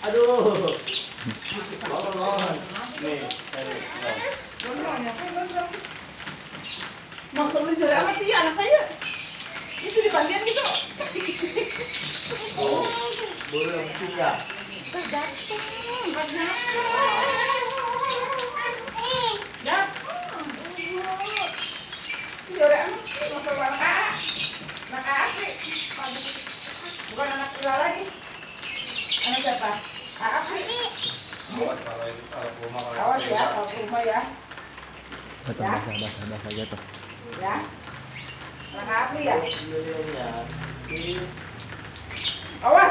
Aduh. Mohon. Nih, Masuk lu jari amat sih anak saya. Itu di bagian gitu. oh, burung juga. Bukan anak Ila lagi. Anak siapa? Api. Awas kalau itu kalau rumah Awas ya, kalau ke rumah ya. Basah jatuh. Ya. Anak api ya. Awas.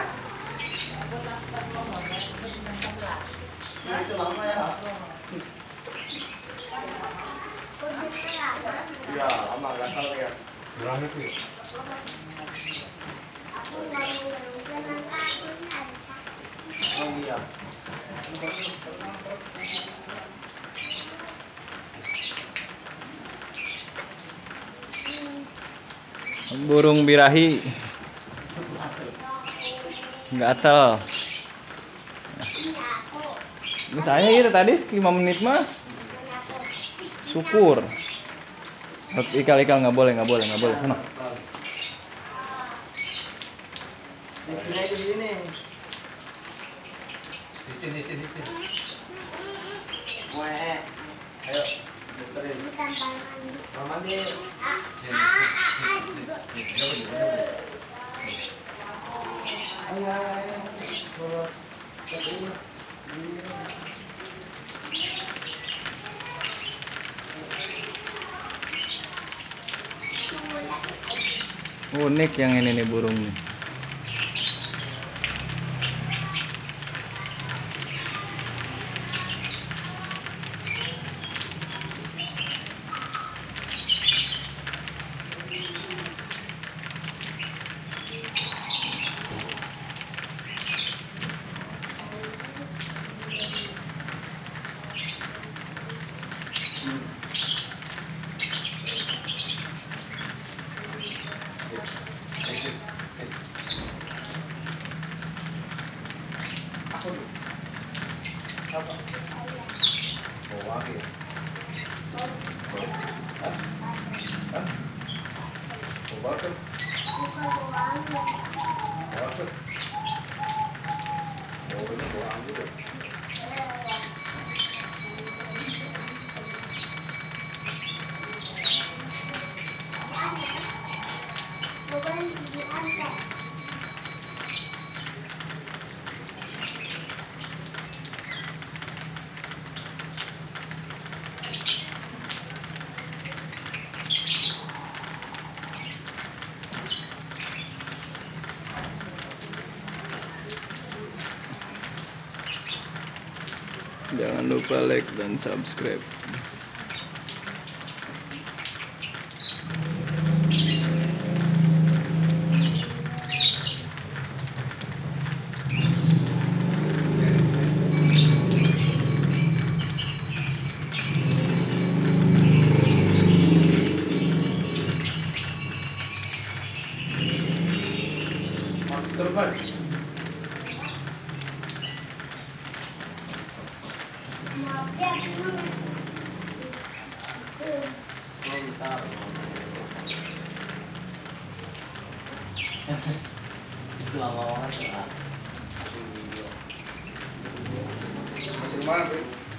Itu lama ya. Iya, lama nggak tahu ya. Berapa sih? Oh iya. Burung birahi. Gatel. Ini saya itu tadi 5 menit mah. Syukur. Ikal nggak boleh. Sana. Di sini. Dicin. Weh. Ayo. Muterin. Mama nih. Ayo. Unik yang ini nih burungnya. Jangan lupa like dan subscribe. Itu lama banget ya. Masih mana, Pi?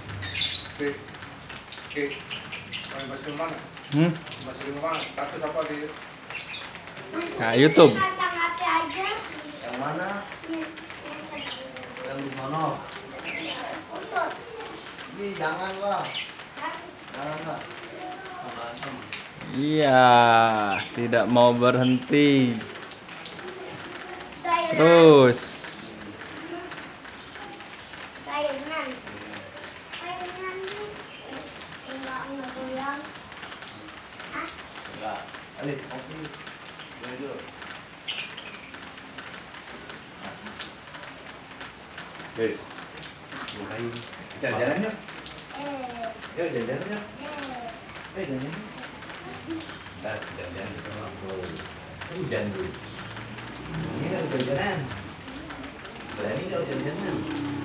Masih mana? Masih mana? Status apa di Nah, YouTube. Yang mana? Yang di mana? Ini jangan, Bang. Jangan, Bang. Iya, tidak mau berhenti. Terus. Enggak. Alis, kopi. Ini dulu. Hei, ngapain? Jalan-jalan yuk. Yuk, jalan-jalan yuk. Jalan-jalan. Ntar, jalan-jalan di rumah. Hujan dulu. Ini kan jalan-jalan. Berani kalau jangan.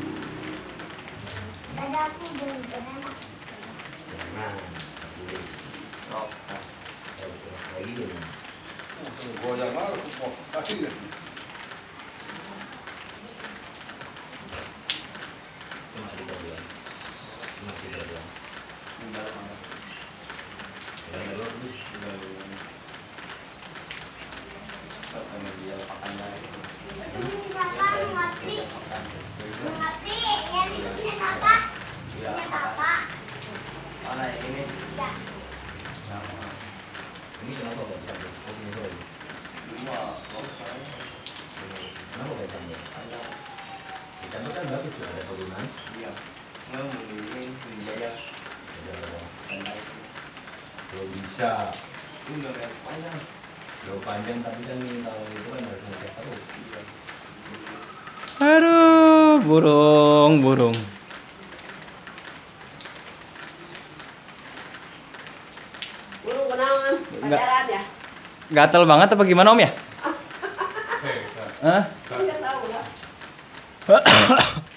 Ada aku belum pernah. Jangan. Oh, Lagi dia. Goyang lah, kok kaki dia. Cuma kita bilang. tinggal mana? Jangan lupa. Sama dia pakai lagi. Ini apa? Mati. Mati. Yang ini apa? Iya. Ini apa? Mana yang ini? Ya. Ini kenapa kok bisa? Kok punya dua? Semua bagus kan? Kenapa kok bisa? Ada. Ikan kan bagus tuh, ada kegunaan. Iya. Nggak mungkin menjaya dan lain. Kalau bisa, Itu udah kayak panjang. jauh panjang tapi kan nih kalau itu kan harus ngecek terus. Iya. Aduh, burung. Burung kenalan, pacaran ya? Gatel banget apa gimana Om ya? Hah? Enggak tahu lah.